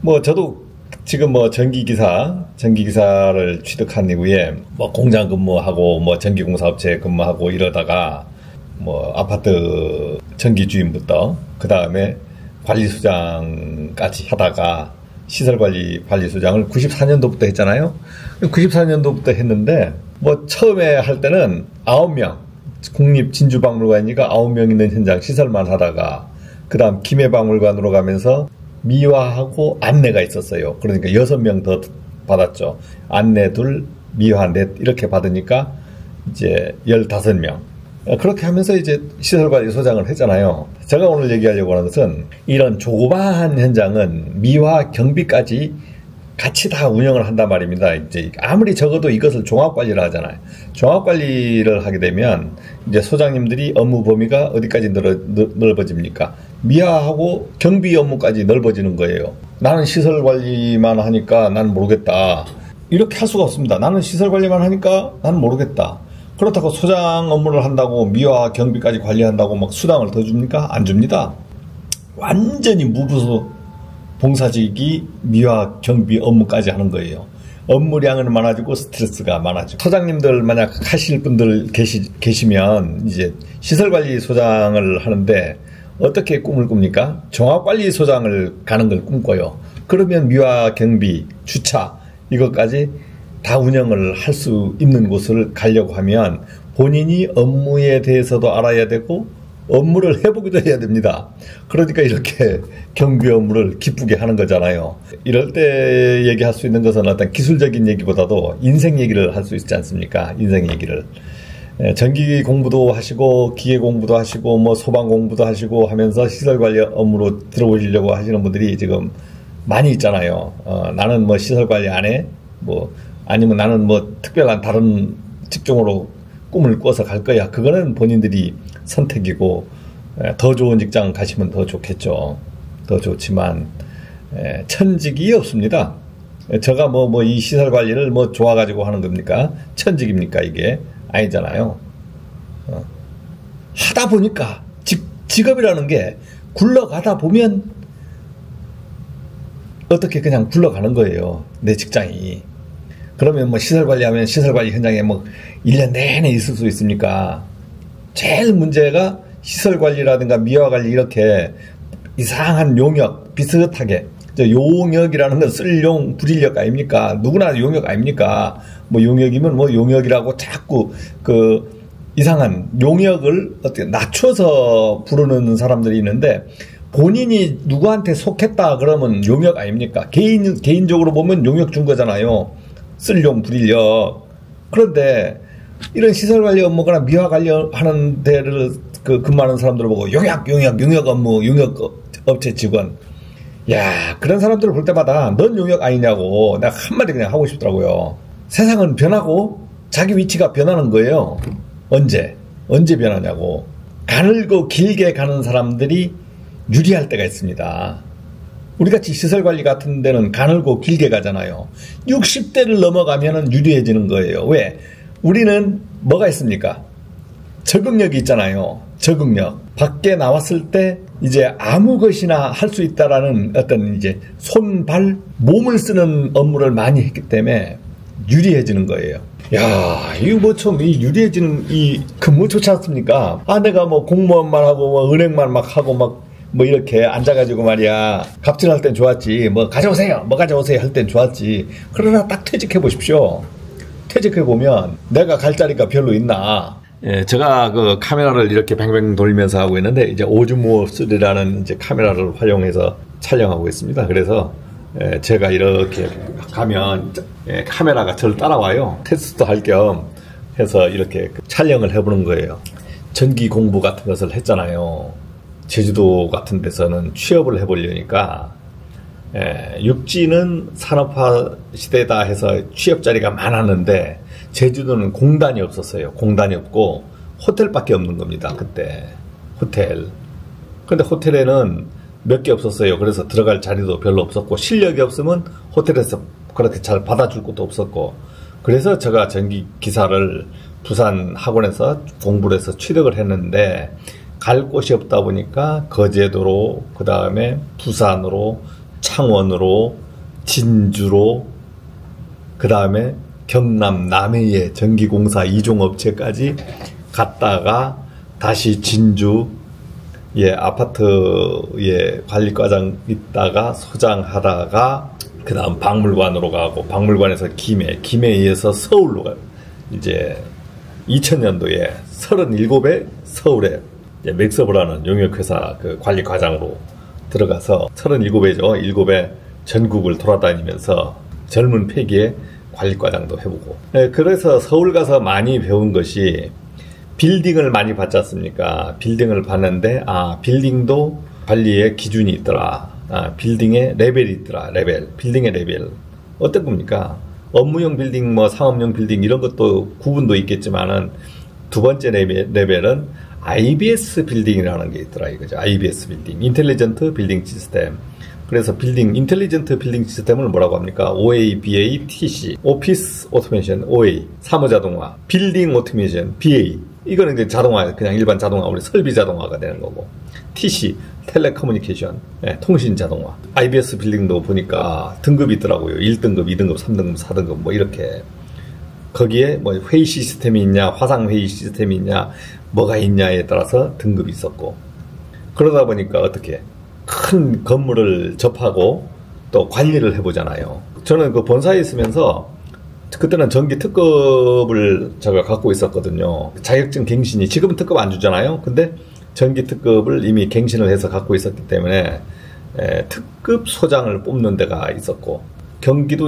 뭐 저도 지금 뭐 전기기사를 취득한 이후에 뭐 공장 근무하고 뭐 전기공사업체 근무하고 이러다가 뭐 아파트 전기주임부터 그 다음에 관리소장까지 하다가 시설관리소장을 94년도부터 했잖아요. 94년도부터 했는데 뭐 처음에 할 때는 9명 국립진주박물관이니까 9명 있는 현장 시설만 하다가 그 다음 김해박물관으로 가면서 미화하고 안내가 있었어요. 그러니까 6명 더 받았죠. 안내 둘, 미화 넷 이렇게 받으니까 이제 15명. 그렇게 하면서 이제 시설관리소장을 했잖아요. 제가 오늘 얘기하려고 하는 것은 이런 조그마한 현장은 미화 경비까지 같이 다 운영을 한단 말입니다. 이제 아무리 적어도 이것을 종합관리를 하잖아요. 종합관리를 하게 되면 이제 소장님들이 업무 범위가 어디까지 넓어집니까? 미화하고 경비 업무까지 넓어지는 거예요. 나는 시설관리만 하니까 난 모르겠다. 이렇게 할 수가 없습니다. 나는 시설관리만 하니까 난 모르겠다. 그렇다고 소장 업무를 한다고 미화 경비까지 관리한다고 막 수당을 더 줍니까? 안 줍니다. 완전히 무부수 봉사직이 미화 경비 업무까지 하는 거예요. 업무량은 많아지고 스트레스가 많아지고. 소장님들 만약 하실 분들 계시면 이제 시설관리소장을 하는데 어떻게 꿈을 꿉니까? 종합관리소장을 가는 걸 꿈꿔요. 그러면 미화 경비, 주차 이것까지 다 운영을 할 수 있는 곳을 가려고 하면 본인이 업무에 대해서도 알아야 되고 업무를 해보기도 해야 됩니다. 그러니까 이렇게 경비 업무를 기쁘게 하는 거잖아요. 이럴 때 얘기할 수 있는 것은 어떤 기술적인 얘기보다도 인생 얘기를 할 수 있지 않습니까? 인생 얘기를. 전기 공부도 하시고 기계 공부도 하시고 뭐 소방 공부도 하시고 하면서 시설관리 업무로 들어오시려고 하시는 분들이 지금 많이 있잖아요. 나는 뭐 시설관리 안 해? 뭐 아니면 나는 뭐 특별한 다른 직종으로 꿈을 꿔서 갈 거야. 그거는 본인들이 선택이고 더 좋은 직장 가시면 더 좋겠죠. 더 좋지만 천직이 없습니다. 제가 뭐 이 시설 관리를 뭐 좋아가지고 하는 겁니까? 천직입니까 이게? 아니잖아요. 하다 보니까 직업이라는 게 굴러가다 보면 어떻게 그냥 굴러가는 거예요. 내 직장이. 그러면 뭐 시설관리하면 시설관리 현장에 뭐 1년 내내 있을 수 있습니까? 제일 문제가 시설관리라든가 미화관리 이렇게 이상한 용역 비슷하게 용역이라는 건 쓸용 불인력 아닙니까? 누구나 용역 아닙니까? 뭐 용역이면 뭐 용역이라고 자꾸 그 이상한 용역을 어떻게 낮춰서 부르는 사람들이 있는데 본인이 누구한테 속했다 그러면 용역 아닙니까? 개인적으로 보면 용역 준 거잖아요. 쓸용 불인력. 그런데 이런 시설관리 업무거나 미화 관리하는 데를 근무하는 사람들을 보고 용역 업무, 용역 업체 직원. 야, 그런 사람들을 볼 때마다 넌 용역 아니냐고 내가 한마디 그냥 하고 싶더라고요. 세상은 변하고 자기 위치가 변하는 거예요. 언제 변하냐고. 가늘고 길게 가는 사람들이 유리할 때가 있습니다. 우리같이 시설관리 같은 데는 가늘고 길게 가잖아요. 60대를 넘어가면 유리해지는 거예요. 왜? 우리는 뭐가 있습니까? 적응력이 있잖아요. 적응력. 밖에 나왔을 때 이제 아무 것이나 할 수 있다라는 어떤 이제 손, 발, 몸을 쓰는 업무를 많이 했기 때문에 유리해지는 거예요. 야, 이거 뭐 좀 이 유리해지는 이 근무 좋지 않습니까? 아, 내가 뭐 공무원만 하고 뭐 은행만 막 하고 막 뭐 이렇게 앉아가지고 말이야 갑질할 땐 좋았지 뭐 가져오세요 할 땐 좋았지. 그러나 딱 퇴직해 보십시오. 퇴직해 보면 내가 갈 자리가 별로 있나. 예, 제가 그 카메라를 이렇게 뱅뱅 돌리면서 하고 있는데 이제 오즈모3라는 이제 카메라를 활용해서 촬영하고 있습니다. 그래서 제가 이렇게 가면 카메라가 저를 따라와요. 테스트 할 겸 해서 이렇게 촬영을 해보는 거예요. 전기 공부 같은 것을 했잖아요. 제주도 같은 데서는 취업을 해보려니까 육지는 산업화 시대다 해서 취업 자리가 많았는데 제주도는 공단이 없었어요. 공단이 없고 호텔밖에 없는 겁니다. 그때 호텔. 근데 호텔에는 몇 개 없었어요. 그래서 들어갈 자리도 별로 없었고 실력이 없으면 호텔에서 그렇게 잘 받아줄 것도 없었고 그래서 제가 전기 기사를 부산 학원에서 공부를 해서 취득을 했는데 갈 곳이 없다 보니까 거제도로 그 다음에 부산으로 창원으로, 진주로, 그 다음에 경남 남해의 전기공사 이종업체까지 갔다가 다시 진주 아파트에 관리과장 있다가 소장하다가 그 다음 박물관으로 가고 박물관에서 김해에서 서울로 가요. 이제 2000년도에 37에 서울에 맥서브라는 용역회사 그 관리과장으로 들어가서 37회죠. 7회 전국을 돌아다니면서 젊은 패기에 관리과장도 해보고. 그래서 서울 가서 많이 배운 것이 빌딩을 많이 봤지 않습니까? 빌딩을 봤는데 빌딩도 관리의 기준이 있더라. 빌딩의 레벨이 있더라. 빌딩의 레벨. 어떤 겁니까? 업무용 빌딩, 상업용 빌딩 이런 것도 구분도 있겠지만은 두 번째 레벨은 IBS 빌딩이라는 게 있더라 이거죠. IBS 빌딩, 인텔리전트 빌딩 시스템. 그래서 인텔리전트 빌딩 시스템을 뭐라고 합니까? OA, BA, TC, 오피스 오토메이션, OA, 사무자동화, 빌딩 오토메이션, BA. 이거는 이제 자동화, 그냥 일반 자동화, 우리 설비 자동화가 되는 거고. TC, 텔레커뮤니케이션, 통신 자동화. IBS 빌딩도 보니까 등급이 있더라고요. 1등급, 2등급, 3등급, 4등급, 이렇게. 거기에 회의 시스템이 있냐, 화상 회의 시스템이 있냐, 뭐가 있냐에 따라서 등급이 있었고. 그러다 보니까 어떻게 큰 건물을 접하고 또 관리를 해보잖아요. 저는 그 본사에 있으면서 그때는 전기 특급을 제가 갖고 있었거든요. 자격증 갱신이, 지금은 특급 안 주잖아요. 근데 전기 특급을 이미 갱신을 해서 갖고 있었기 때문에 특급 소장을 뽑는 데가 있었고, 경기도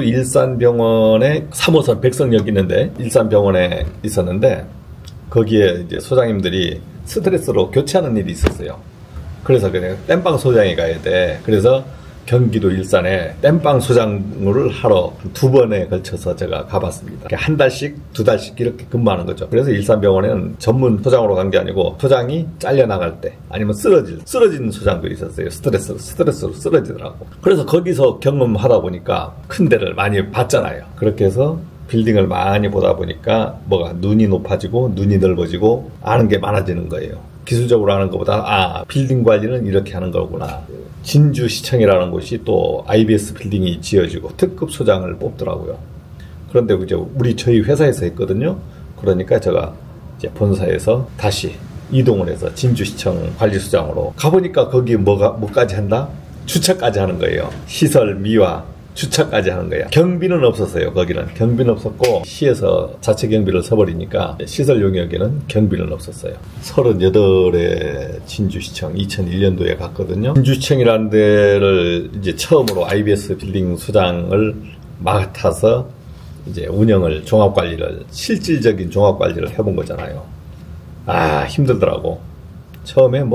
일산병원에 3호선 백석역 있는데 일산병원에 있었는데 거기에 이제 소장님들이 스트레스로 교체하는 일이 있었어요. 그래서 그냥 땜빵 소장에 가야 돼. 그래서 경기도 일산에 땜빵 소장을 하러 2번에 걸쳐서 제가 가봤습니다. 한 달씩, 2달씩 이렇게 근무하는 거죠. 그래서 일산병원에는 전문 소장으로 간 게 아니고 소장이 잘려나갈 때 아니면 쓰러진 소장들이 있었어요. 스트레스로 쓰러지더라고. 그래서 거기서 경험하다 보니까 큰 데를 많이 봤잖아요. 그렇게 해서 빌딩을 많이 보다 보니까 눈이 높아지고 눈이 넓어지고 아는 게 많아지는 거예요. 기술적으로 하는 것보다 빌딩 관리는 이렇게 하는 거구나. 진주시청이라는 곳이 또 IBS 빌딩이 지어지고 특급 소장을 뽑더라고요. 그런데 이제 저희 회사에서 했거든요. 그러니까 제가 이제 본사에서 다시 이동을 해서 진주시청 관리소장으로 가보니까 거기 뭐까지 한다? 주차까지 하는 거예요. 시설, 미화, 주차까지 하는 거야. 경비는 없었어요. 거기는 경비는 없었고 시에서 자체 경비를 서버리니까 시설 용역에는 경비는 없었어요. 38에 진주시청 2001년도에 갔거든요. 진주시청이라는 데를 이제 처음으로 IBS 빌딩 소장을 맡아서 이제 운영을, 종합관리를, 실질적인 종합관리를 해본 거잖아요. 힘들더라고. 처음에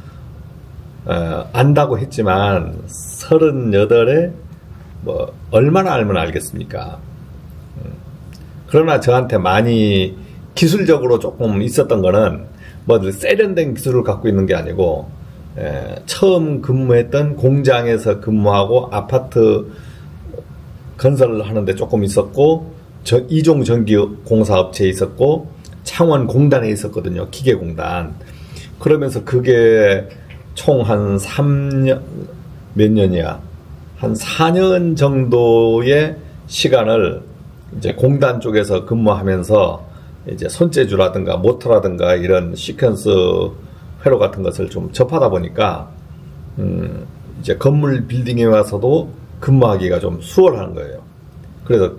안다고 했지만 38에 얼마나 알면 알겠습니까? 그러나 저한테 많이 기술적으로 조금 있었던 거는 세련된 기술을 갖고 있는 게 아니고 처음 근무했던 공장에서 근무하고 아파트 건설을 하는데 조금 있었고 이종 전기공사업체에 있었고 창원 공단에 있었거든요. 기계공단. 그러면서 그게 총 한 3년 몇 년이야? 한 4년 정도의 시간을 이제 공단 쪽에서 근무하면서 이제 손재주라든가 모터라든가 이런 시퀀스 회로 같은 것을 좀 접하다 보니까 이제 건물 빌딩에 와서도 근무하기가 좀 수월한 거예요. 그래서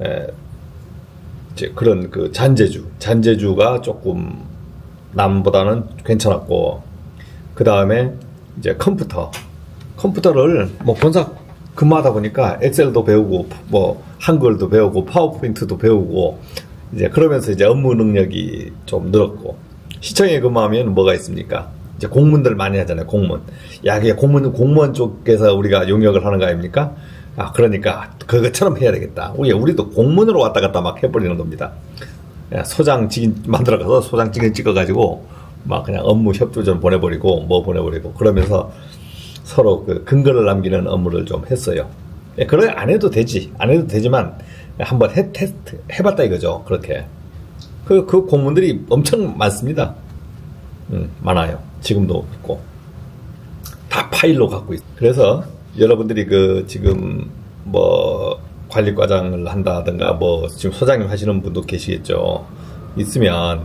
이제 그런 그 잔재주가 조금 남보다는 괜찮았고, 그 다음에 이제 컴퓨터를 본사 근무하다 보니까 엑셀도 배우고 한글도 배우고 파워포인트도 배우고 이제 그러면서 이제 업무 능력이 좀 늘었고, 시청에 근무하면 뭐가 있습니까? 이제 공문들 많이 하잖아요. 공문. 그게 공무원 쪽에서 우리가 용역을 하는 거 아닙니까? 그러니까 그것처럼 해야 되겠다. 우리도 공문으로 왔다 갔다 막 해버리는 겁니다. 소장 직인 만들어가서 소장 직인 찍어가지고 그냥 업무 협조전 보내버리고 보내버리고 그러면서 서로 그 근거를 남기는 업무를 좀 했어요. 그래 안 해도 되지만 한번 테스트 해봤다 이거죠. 그렇게 그 공문들이 엄청 많습니다. 많아요. 지금도 있고 다 파일로 갖고 있어요. 그래서 여러분들이 그 지금 뭐 관리과장을 한다든가 뭐 지금 소장님 하시는 분도 계시겠죠. 있으면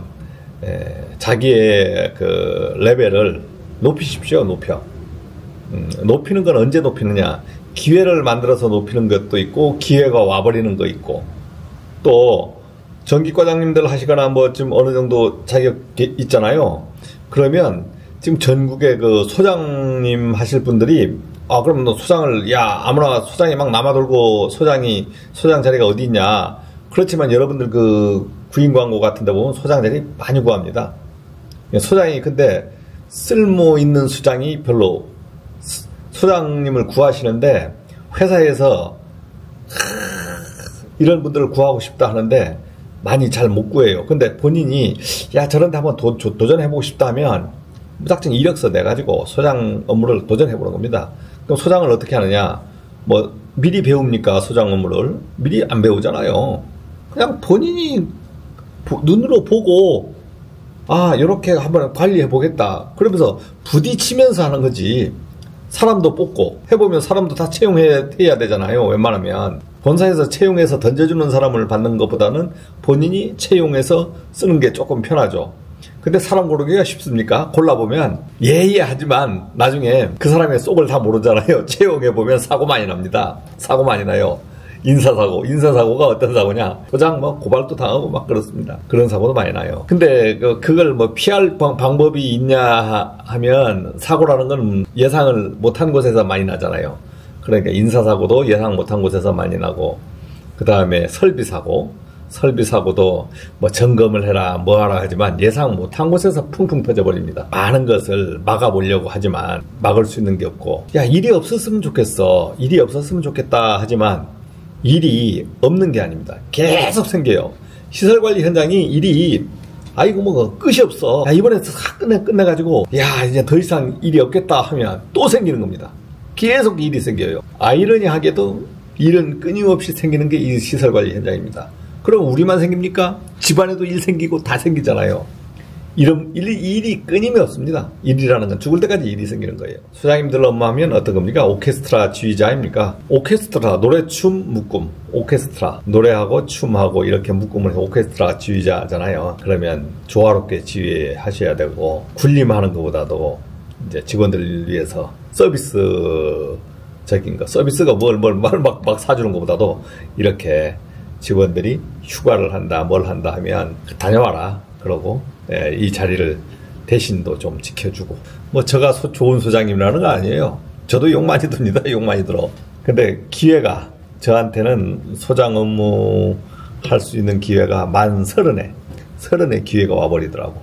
자기의 그 레벨을 높이십시오. 높이는 건 언제 높이느냐? 기회를 만들어서 높이는 것도 있고 기회가 와버리는 거 있고, 또 전기과장님들 하시거나 뭐 지금 어느 정도 자격 있잖아요. 그러면 지금 전국에 그 소장님 하실 분들이 그럼 너 소장을 아무나 소장이 막 남아돌고 소장 자리가 어디 있냐? 그렇지만 여러분들 그 구인 광고 같은 데 보면 소장 자리 많이 구합니다. 소장이 근데 쓸모 있는 소장이 별로, 소장님을 구하시는데 회사에서 이런 분들을 구하고 싶다 하는데 많이 잘 못 구해요. 근데 본인이 저런 데 한번 도전해보고 싶다 하면 무작정 이력서 내가지고 소장 업무를 도전해보는 겁니다. 그럼 소장을 어떻게 하느냐? 뭐 미리 배웁니까? 소장 업무를 미리 안 배우잖아요. 그냥 본인이 눈으로 보고 이렇게 한번 관리해보겠다 그러면서 부딪히면서 하는 거지. 사람도 뽑고 해보면 사람도 다 채용해야 되잖아요. 웬만하면 본사에서 채용해서 던져주는 사람을 받는 것보다는 본인이 채용해서 쓰는 게 조금 편하죠. 근데 사람 고르기가 쉽습니까? 골라보면 하지만 나중에 그 사람의 속을 다 모르잖아요. 채용해보면 사고 많이 납니다. 사고 많이 나요. 인사사고가 어떤 사고냐? 도장 고발도 당하고 막 그렇습니다. 그런 사고도 많이 나요. 근데 그걸 뭐 피할 방법이 있냐 하면, 사고라는 건 예상을 못한 곳에서 많이 나잖아요. 그러니까 인사사고도 예상 못한 곳에서 많이 나고, 그 다음에 설비사고도 뭐 점검을 해라 뭐 하라 하지만 예상 못한 곳에서 풍풍 터져버립니다. 많은 것을 막아보려고 하지만 막을 수 있는 게 없고, 일이 없었으면 좋겠어, 일이 없었으면 좋겠다 하지만 일이 없는 게 아닙니다. 계속 생겨요. 시설관리 현장이 일이 끝이 없어. 이번에 싹 끝내가지고 이제 더 이상 일이 없겠다 하면 또 생기는 겁니다. 계속 일이 생겨요. 아이러니하게도 일은 끊임없이 생기는 게 이 시설관리 현장입니다. 그럼 우리만 생깁니까? 집안에도 일 생기고 다 생기잖아요. 일이 끊임이 없습니다. 일이라는 건 죽을 때까지 일이 생기는 거예요. 소장님들 업무하면 어떤 겁니까? 오케스트라 지휘자 아닙니까? 오케스트라, 노래, 춤, 묶음. 오케스트라, 노래하고 춤하고 이렇게 묶음을 해서 오케스트라 지휘자잖아요. 그러면 조화롭게 지휘하셔야 되고, 군림하는 것보다도 이제 직원들을 위해서 서비스적인 거, 서비스가 막 사주는 것보다도 이렇게 직원들이 휴가를 한다, 뭘 한다 하면 다녀와라. 그러고 이 자리를 대신도 좀 지켜주고. 제가 좋은 소장님이라는 거 아니에요. 저도 욕 많이 듭니다. 욕 많이 들어. 근데 기회가, 저한테는 소장 업무 할 수 있는 기회가 만 30에 기회가 와버리더라고.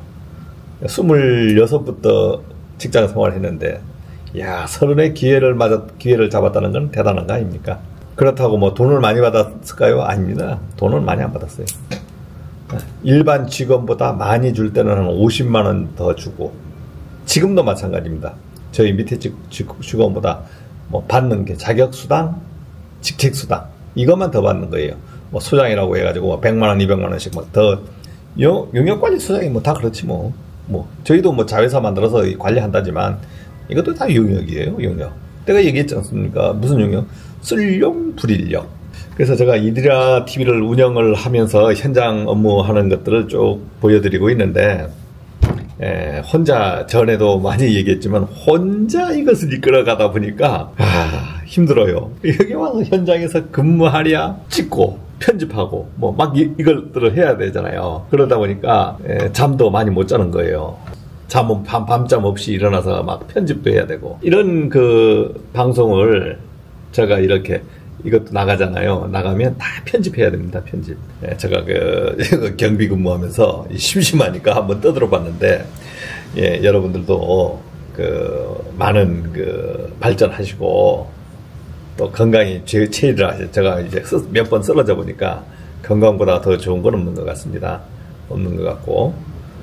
26부터 직장 생활을 했는데 30에 기회를 잡았다는 건 대단한 거 아닙니까? 그렇다고 돈을 많이 받았을까요? 아닙니다. 돈을 많이 안 받았어요. 일반 직원보다 많이 줄 때는 한 50만 원 더 주고, 지금도 마찬가지입니다. 저희 밑에 직원보다 받는 게 자격수당, 직책수당, 이것만 더 받는 거예요. 소장이라고 해가지고 100만 원, 200만 원씩 더, 용역관리 소장이 다 그렇지 저희도 자회사 만들어서 관리한다지만 이것도 다 용역이에요. 용역. 내가 얘기했지 않습니까? 무슨 용역? 쓸용, 불인력. 그래서 제가 이디라 TV를 운영을 하면서 현장 업무하는 것들을 쭉 보여드리고 있는데, 혼자, 전에도 많이 얘기했지만 혼자 이것을 이끌어가다 보니까 힘들어요. 여기 와서 현장에서 근무하랴, 찍고 편집하고 이것들을 해야 되잖아요. 그러다 보니까 잠도 많이 못 자는 거예요. 잠은 밤잠 없이 일어나서 편집도 해야 되고, 이런 방송을 제가 이렇게 이것도 나가잖아요. 나가면 다 편집해야 됩니다. 편집. 제가 경비 근무하면서 심심하니까 한번 떠들어 봤는데, 여러분들도 많은 발전하시고 또 건강히 체의를 하셔. 제가 이제 몇 번 쓰러져 보니까 건강보다 더 좋은 건 없는 것 같습니다. 없는 것 같고,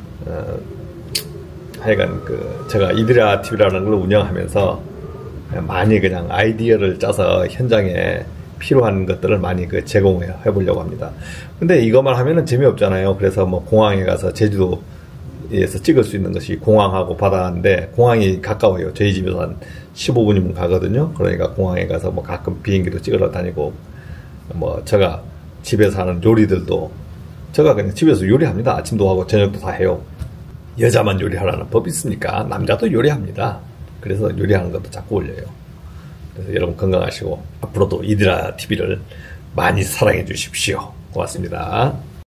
하여간 제가 이디라 TV라는 걸 운영하면서 많이 그냥 아이디어를 짜서 현장에 필요한 것들을 많이 제공해 보려고 합니다. 근데 이것만 하면은 재미없잖아요. 그래서 공항에 가서 제주도 거리에서 찍을 수 있는 것이 공항하고 바다인데 공항이 가까워요. 저희 집에서 한 15분이면 가거든요. 그러니까 공항에 가서 뭐 가끔 비행기도 찍으러 다니고 뭐 제가 집에서 하는 요리들도 제가 그냥 집에서 요리합니다. 아침도 하고 저녁도 다 해요. 여자만 요리하라는 법이 있으니까 남자도 요리합니다. 그래서 요리하는 것도 자꾸 올려요. 그래서 여러분 건강하시고 앞으로도 이디라 TV를 많이 사랑해 주십시오. 고맙습니다.